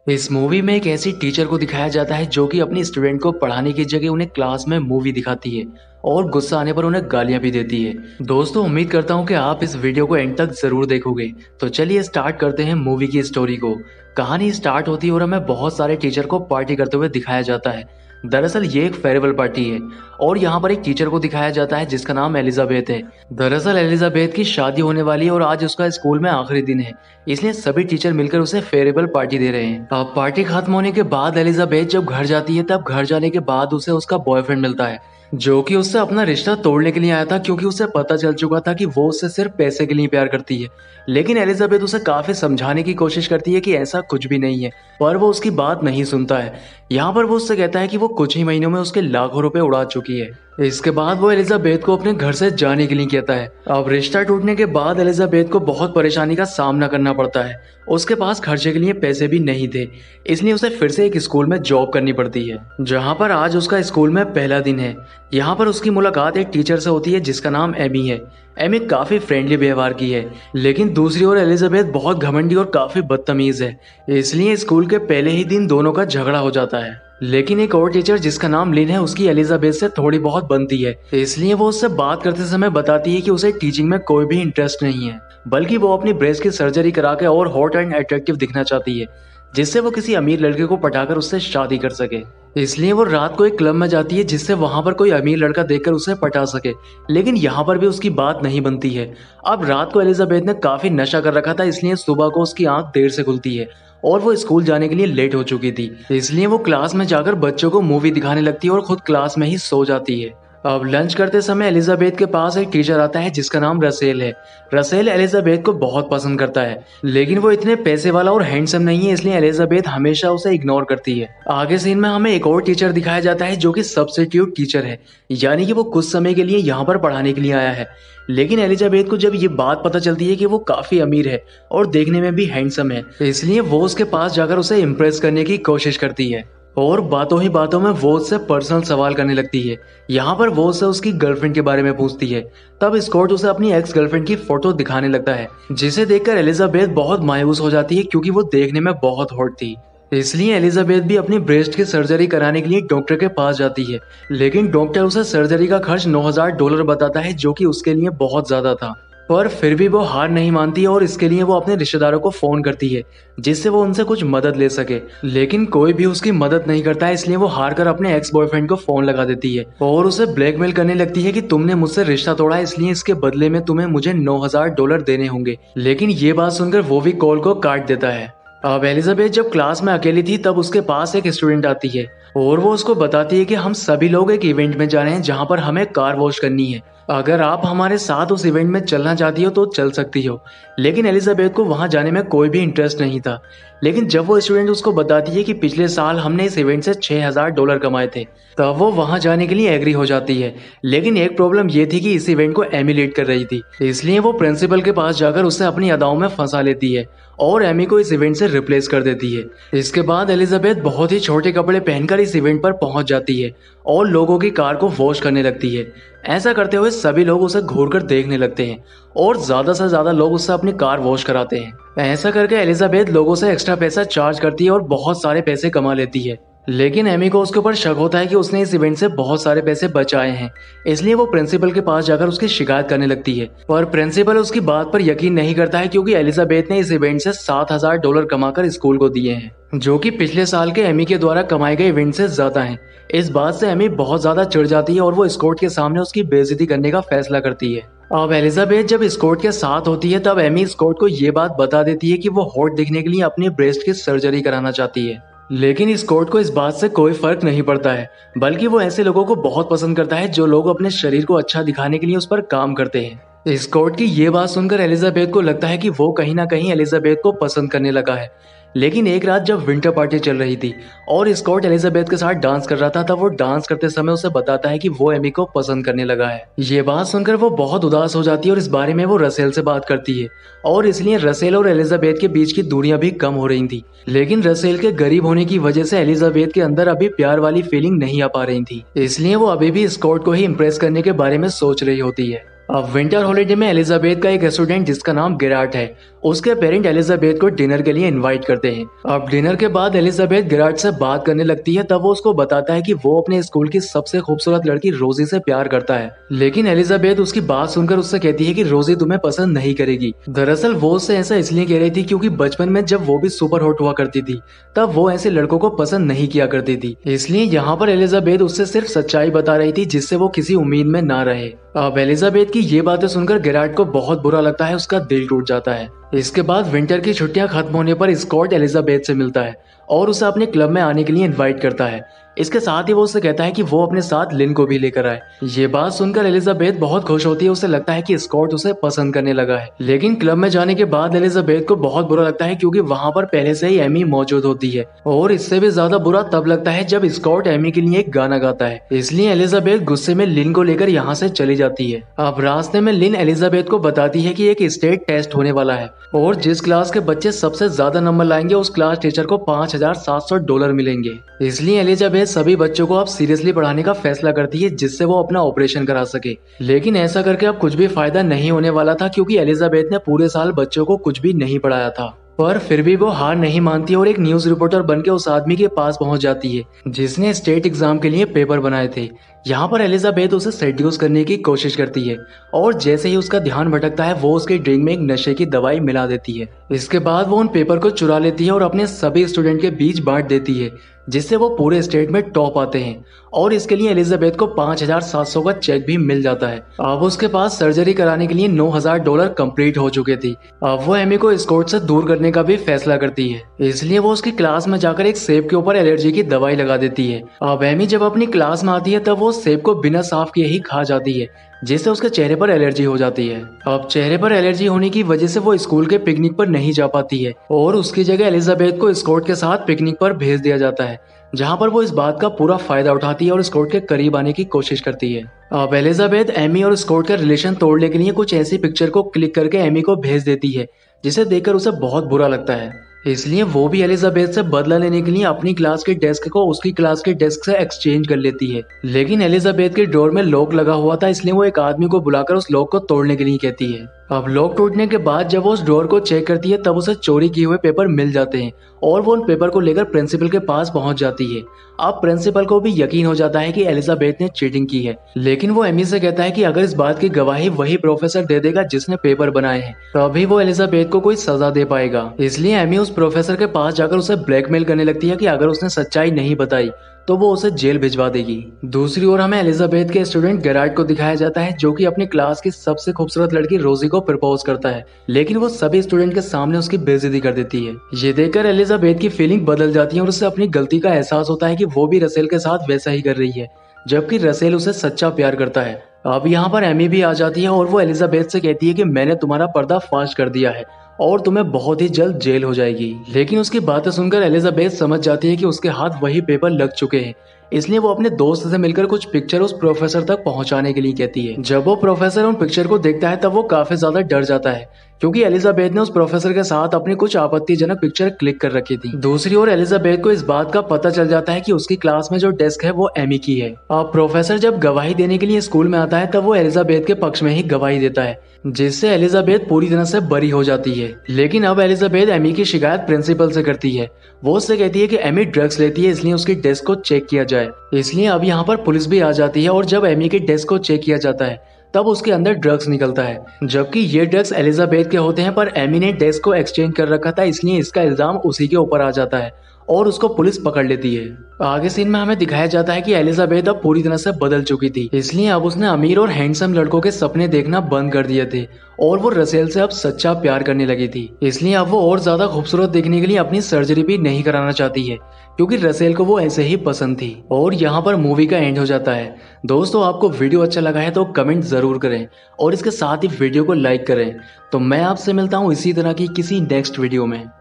इस मूवी में एक ऐसी टीचर को दिखाया जाता है जो कि अपनी स्टूडेंट को पढ़ाने की जगह उन्हें क्लास में मूवी दिखाती है और गुस्सा आने पर उन्हें गालियां भी देती है। दोस्तों, उम्मीद करता हूं कि आप इस वीडियो को एंड तक जरूर देखोगे। तो चलिए स्टार्ट करते हैं मूवी की स्टोरी को। कहानी स्टार्ट होती है और हमें बहुत सारे टीचर को पार्टी करते हुए दिखाया जाता है। दरअसल ये एक फेयरवेल पार्टी है और यहाँ पर एक टीचर को दिखाया जाता है जिसका नाम एलिजाबेथ है। दरअसल एलिजाबेथ की शादी होने वाली है और आज उसका स्कूल में आखिरी दिन है, इसलिए सभी टीचर मिलकर उसे फेयरवेल पार्टी दे रहे हैं। अब पार्टी खत्म होने के बाद एलिजाबेथ जब घर जाती है तब घर जाने के बाद उसे उसका बॉयफ्रेंड मिलता है जो कि उससे अपना रिश्ता तोड़ने के लिए आया था, क्योंकि उसे पता चल चुका था कि वो उससे सिर्फ पैसे के लिए प्यार करती है। लेकिन एलिजाबेथ उसे काफी समझाने की कोशिश करती है कि ऐसा कुछ भी नहीं है, पर वो उसकी बात नहीं सुनता है। यहाँ पर वो उससे कहता है कि वो कुछ ही महीनों में उसके लाखों रुपए उड़ा चुकी है। इसके बाद वो एलिजाबेथ को अपने घर से जाने के लिए कहता है। अब रिश्ता टूटने के बाद एलिजाबेथ को बहुत परेशानी का सामना करना पड़ता है। उसके पास खर्चे के लिए पैसे भी नहीं थे, इसलिए उसे फिर से एक स्कूल में जॉब करनी पड़ती है, जहाँ पर आज उसका स्कूल में पहला दिन है। यहाँ पर उसकी मुलाकात एक टीचर से होती है जिसका नाम एमी है। एमी काफी फ्रेंडली व्यवहार की है, लेकिन दूसरी ओर एलिजाबेथ बहुत घमंडी और काफी बदतमीज है, इसलिए स्कूल के पहले ही दिन दोनों का झगड़ा हो जाता है। लेकिन एक और टीचर जिसका नाम लिन है, उसकी एलिजाबेथ से थोड़ी बहुत बनती है, इसलिए वो उससे बात करते समय बताती है कि उसे टीचिंग में कोई भी इंटरेस्ट नहीं है, बल्कि वो अपनी ब्रेस्ट की सर्जरी करा के और हॉट एंड अट्रैक्टिव दिखना चाहती है, जिससे वो किसी अमीर लड़के को पटाकर उससे शादी कर सके। इसलिए वो रात को एक क्लब में जाती है जिससे वहां पर कोई अमीर लड़का देखकर उसे पटा सके, लेकिन यहाँ पर भी उसकी बात नहीं बनती है। अब रात को एलिजाबेथ ने काफी नशा कर रखा था, इसलिए सुबह को उसकी आंख देर से खुलती है और वो स्कूल जाने के लिए लेट हो चुकी थी, इसलिए वो क्लास में जाकर बच्चों को मूवी दिखाने लगती है और खुद क्लास में ही सो जाती है। अब लंच करते समय एलिजाबेथ के पास एक टीचर आता है जिसका नाम रसेल है। रसेल एलिजाबेथ को बहुत पसंद करता है, लेकिन वो इतने पैसे वाला और हैंडसम नहीं है, इसलिए एलिजाबेथ हमेशा उसे इग्नोर करती है। आगे सीन में हमें एक और टीचर दिखाया जाता है जो कि सब्स्टिट्यूट टीचर है, यानी कि वो कुछ समय के लिए यहाँ पर पढ़ाने के लिए आया है। लेकिन एलिजाबेथ को जब ये बात पता चलती है कि वो काफी अमीर है और देखने में भी हैंडसम है, इसलिए वो उसके पास जाकर उसे इम्प्रेस करने की कोशिश करती है और बातों ही बातों में वो उससे पर्सनल सवाल करने लगती है। यहाँ पर वो उससे उसकी गर्लफ्रेंड के बारे में पूछती है। तब स्कॉट उसे अपनी एक्स गर्लफ्रेंड की फोटो दिखाने लगता है, जिसे देखकर एलिजाबेथ बहुत मायूस हो जाती है, क्योंकि वो देखने में बहुत हॉट थी। इसलिए एलिजाबेथ भी अपनी ब्रेस्ट की सर्जरी कराने के लिए डॉक्टर के पास जाती है, लेकिन डॉक्टर उसे सर्जरी का खर्च $9,000 बताता है, जो कि उसके लिए बहुत ज्यादा था। पर फिर भी वो हार नहीं मानती और इसके लिए वो अपने रिश्तेदारों को फोन करती है जिससे वो उनसे कुछ मदद ले सके, लेकिन कोई भी उसकी मदद नहीं करता है, इसलिए वो हार कर अपने एक्स बॉयफ्रेंड को फोन लगा देती है और उसे ब्लैकमेल करने लगती है कि तुमने मुझसे रिश्ता तोड़ा, इसलिए इसके बदले में तुम्हें मुझे $9,000 देने होंगे। लेकिन ये बात सुनकर वो भी कॉल को काट देता है। अब एलिजाबेथ जब क्लास में अकेली थी तब उसके पास एक स्टूडेंट आती है और वो उसको बताती है कि हम सभी लोग एक इवेंट में जा रहे हैं जहाँ पर हमें कार वॉश करनी है। अगर आप हमारे साथ उस इवेंट में चलना चाहती हो तो चल सकती हो। लेकिन एलिजाबेथ को वहां जाने में कोई भी इंटरेस्ट नहीं था। लेकिन जब वो स्टूडेंट उसको बताती है कि पिछले साल हमने इस इवेंट से $6,000 कमाए थे, तब वो वहां जाने के लिए एग्री हो जाती है। लेकिन एक प्रॉब्लम ये थी कि इस इवेंट को एमी लीड कर रही थी, इसलिए वो प्रिंसिपल के पास जाकर उसे अपनी अदाओं में फंसा लेती है और एमी को इस इवेंट से रिप्लेस कर देती है। इसके बाद एलिजाबेथ बहुत ही छोटे कपड़े पहनकर इस इवेंट पर पहुंच जाती है और लोगों की कार को वॉश करने लगती है। ऐसा करते हुए सभी लोग उसे घूरकर देखने लगते हैं और ज्यादा से ज्यादा लोग उससे अपनी कार वॉश कराते हैं। ऐसा करके एलिजाबेथ लोगों से एक्स्ट्रा पैसा चार्ज करती है और बहुत सारे पैसे कमा लेती है। लेकिन एमी को उसके ऊपर शक होता है कि उसने इस इवेंट से बहुत सारे पैसे बचाए हैं, इसलिए वो प्रिंसिपल के पास जाकर उसकी शिकायत करने लगती है। पर प्रिंसिपल उसकी बात पर यकीन नहीं करता है, क्योंकि एलिजाबेथ ने इस इवेंट से $7,000 कमाकर स्कूल को दिए हैं, जो कि पिछले साल के एमी के द्वारा कमाए गए इवेंट से ज्यादा हैं। इस बात से एमी बहुत ज्यादा चिढ़ जाती है और वो स्कॉट के सामने उसकी बेइज्जती करने का फैसला करती है। अब एलिजाबेथ जब स्कॉट के साथ होती है तब एमी स्कॉट को ये बात बता देती है कि वो हॉट दिखने के लिए अपनी ब्रेस्ट की सर्जरी कराना चाहती है। लेकिन स्कॉट को इस बात से कोई फर्क नहीं पड़ता है, बल्कि वो ऐसे लोगों को बहुत पसंद करता है जो लोग अपने शरीर को अच्छा दिखाने के लिए उस पर काम करते हैं। स्कॉट की ये बात सुनकर एलिजाबेथ को लगता है कि वो कहीं ना कहीं एलिजाबेथ को पसंद करने लगा है। लेकिन एक रात जब विंटर पार्टी चल रही थी और स्कॉट एलिजाबेथ के साथ डांस कर रहा था, तब वो डांस करते समय उसे बताता है कि वो एमी को पसंद करने लगा है। ये बात सुनकर वो बहुत उदास हो जाती है और इस बारे में वो रसेल से बात करती है और इसलिए रसेल और एलिजाबेथ के बीच की दूरियां भी कम हो रही थी। लेकिन रसेल के गरीब होने की वजह से एलिजाबेथ के अंदर अभी प्यार वाली फीलिंग नहीं आ पा रही थी, इसलिए वो अभी भी स्कॉट को ही इम्प्रेस करने के बारे में सोच रही होती है। अब विंटर हॉलिडे में एलिजाबेथ का एक स्टूडेंट जिसका नाम गिराट है, उसके पेरेंट एलिजाबेथ को डिनर के लिए इनवाइट करते हैं। अब डिनर के बाद एलिजाबेथ गिराट से बात करने लगती है। तब वो उसको बताता है कि वो अपने स्कूल की सबसे खूबसूरत लड़की रोजी से प्यार करता है, लेकिन एलिजाबेथ उसकी बात सुनकर उससे कहती है कि रोजी तुम्हें पसंद नहीं करेगी। दरअसल वो उससे ऐसा इसलिए कह रही थी क्योंकि बचपन में जब वो भी सुपर हॉट हुआ करती थी तब वो ऐसे लड़कों को पसंद नहीं किया करती थी, इसलिए यहाँ पर एलिजाबेथ उससे सिर्फ सच्चाई बता रही थी जिससे वो किसी उम्मीद में ना रहे। अब एलिजाबेथ की ये बातें सुनकर गिराट को बहुत बुरा लगता है, उसका दिल टूट जाता है। इसके बाद विंटर की छुट्टियां खत्म होने पर स्कॉट एलिजाबेथ से मिलता है और उसे अपने क्लब में आने के लिए इनवाइट करता है। इसके साथ ही वो उससे कहता है कि वो अपने साथ लिन को भी लेकर आए। ये बात सुनकर एलिजाबेथ बहुत खुश होती है, उसे लगता है कि स्कॉट उसे पसंद करने लगा है। लेकिन क्लब में जाने के बाद एलिजाबेथ को बहुत बुरा लगता है क्योंकि वहां पर पहले से ही एमी मौजूद होती है, और इससे भी ज्यादा बुरा तब लगता है जब स्कॉट एमी के लिए एक गाना गाता है। इसलिए एलिजाबेथ गुस्से में लिन को लेकर यहाँ से चली जाती है। अब रास्ते में लिन एलिजाबेथ को बताती है कि एक स्टेट टेस्ट होने वाला है और जिस क्लास के बच्चे सबसे ज्यादा नंबर लाएंगे उस क्लास टीचर को $5,700 मिलेंगे। इसलिए एलिजाबेथ सभी बच्चों को अब सीरियसली पढ़ाने का फैसला करती है जिससे वो अपना ऑपरेशन करा सके। लेकिन ऐसा करके अब कुछ भी फायदा नहीं होने वाला था क्योंकि एलिजाबेथ ने पूरे साल बच्चों को कुछ भी नहीं पढ़ाया था। पर फिर भी वो हार नहीं मानती और एक न्यूज रिपोर्टर बनके उस आदमी के पास पहुंच जाती है जिसने स्टेट एग्जाम के लिए पेपर बनाए थे। यहाँ पर एलिजाबेथ उसे सेड्यूस करने की कोशिश करती है और जैसे ही उसका ध्यान भटकता है वो उसके ड्रिंक में एक नशे की दवाई मिला देती है। इसके बाद वो उन पेपर को चुरा लेती है और अपने सभी स्टूडेंट के बीच बांट देती है जिससे वो पूरे स्टेट में टॉप आते हैं और इसके लिए एलिजाबेथ को $5,700 का चेक भी मिल जाता है। अब उसके पास सर्जरी कराने के लिए $9,000 कंप्लीट हो चुके थे। अब वो एमी को स्कॉट से दूर करने का भी फैसला करती है, इसलिए वो उसकी क्लास में जाकर एक सेब के ऊपर एलर्जी की दवाई लगा देती है। अब एमी जब अपनी क्लास में आती है तब वो सेब को बिना साफ किए ही खा जाती है जिससे उसके चेहरे पर एलर्जी हो जाती है। अब चेहरे पर एलर्जी होने की वजह से वो स्कूल के पिकनिक पर नहीं जा पाती है और उसकी जगह एलिजाबेथ को स्कॉट के साथ पिकनिक पर भेज दिया जाता है, जहां पर वो इस बात का पूरा फायदा उठाती है और स्कॉट के करीब आने की कोशिश करती है। अब एलिजाबेथ एमी और स्कॉट का रिलेशन तोड़ने के लिए कुछ ऐसी पिक्चर को क्लिक करके एमी को भेज देती है जिसे देखकर उसे बहुत बुरा लगता है। इसलिए वो भी एलिजाबेथ से बदला लेने के लिए अपनी क्लास के डेस्क को उसकी क्लास के डेस्क से एक्सचेंज कर लेती है। लेकिन एलिजाबेथ के डोर में लॉक लगा हुआ था, इसलिए वो एक आदमी को बुलाकर उस लॉक को तोड़ने के लिए कहती है। अब लॉक टूटने के बाद जब वो उस डोर को चेक करती है तब उसे चोरी किए हुए पेपर मिल जाते हैं और वो उन पेपर को लेकर प्रिंसिपल के पास पहुंच जाती है। अब प्रिंसिपल को भी यकीन हो जाता है कि एलिजाबेथ ने चीटिंग की है, लेकिन वो एमी से कहता है कि अगर इस बात की गवाही वही प्रोफेसर दे देगा जिसने पेपर बनाए हैं तभी वो एलिजाबेथ को कोई सजा दे पाएगा। इसलिए एमी उस प्रोफेसर के पास जाकर उसे ब्लैकमेल करने लगती है कि अगर उसने सच्चाई नहीं बताई तो वो उसे जेल भिजवा देगी। दूसरी ओर हमें एलिजाबेथ के स्टूडेंट गेरार्ड को दिखाया जाता है जो कि अपनी क्लास की सबसे खूबसूरत लड़की रोजी को प्रपोज करता है, लेकिन वो सभी स्टूडेंट के सामने उसकी बेइज्जती कर देती है। ये देखकर एलिजाबेथ की फीलिंग बदल जाती है और उसे अपनी गलती का एहसास होता है कि वो भी रसेल के साथ वैसा ही कर रही है, जबकि रसेल उसे सच्चा प्यार करता है। अब यहाँ पर एमी भी आ जाती है और वो एलिजाबेथ से कहती है कि मैंने तुम्हारा पर्दा फाश कर दिया है और तुम्हें बहुत ही जल्द जेल हो जाएगी। लेकिन उसकी बातें सुनकर एलिजाबेथ समझ जाती है कि उसके हाथ वही पेपर लग चुके हैं, इसलिए वो अपने दोस्त से मिलकर कुछ पिक्चर उस प्रोफेसर तक पहुंचाने के लिए कहती है। जब वो प्रोफेसर उन पिक्चर को देखता है तब वो काफी ज्यादा डर जाता है क्योंकि एलिजाबेथ ने उस प्रोफेसर के साथ अपनी कुछ आपत्तिजनक पिक्चर क्लिक कर रखी थी। दूसरी ओर एलिजाबेथ को इस बात का पता चल जाता है कि उसकी क्लास में जो डेस्क है वो एमी की है। अब प्रोफेसर जब गवाही देने के लिए स्कूल में आता है तब वो एलिजाबेथ के पक्ष में ही गवाही देता है, जिससे एलिजाबेथ पूरी तरह से बरी हो जाती है। लेकिन अब एलिजाबेथ एमी की शिकायत प्रिंसिपल से करती है। वो उससे कहती है कि एमी ड्रग्स लेती है, इसलिए उसकी डेस्क को चेक किया जाए। इसलिए अब यहाँ पर पुलिस भी आ जाती है और जब एमी की डेस्क को चेक किया जाता है तब उसके अंदर ड्रग्स निकलता है, जबकि ये ड्रग्स एलिजाबेथ के होते हैं। पर एमी ने डेस्क को एक्सचेंज कर रखा था, इसलिए इसका इल्जाम उसी के ऊपर आ जाता है और उसको पुलिस पकड़ लेती है। आगे सीन में हमें दिखाया जाता है कि एलिजाबेथ अब पूरी तरह से बदल चुकी थी, इसलिए अब उसने अमीर और हैंडसम लड़कों के सपने देखना बंद कर दिए थे और वो रसेल से अब सच्चा प्यार करने लगी थी। इसलिए अब वो और ज्यादा खूबसूरत दिखने के लिए अपनी सर्जरी भी नहीं कराना चाहती है क्योंकि रसेल को वो ऐसे ही पसंद थी। और यहाँ पर मूवी का एंड हो जाता है। दोस्तों, आपको वीडियो अच्छा लगा है तो कमेंट जरूर करें और इसके साथ ही वीडियो को लाइक करें। तो मैं आपसे मिलता हूँ इसी तरह की किसी नेक्स्ट वीडियो में।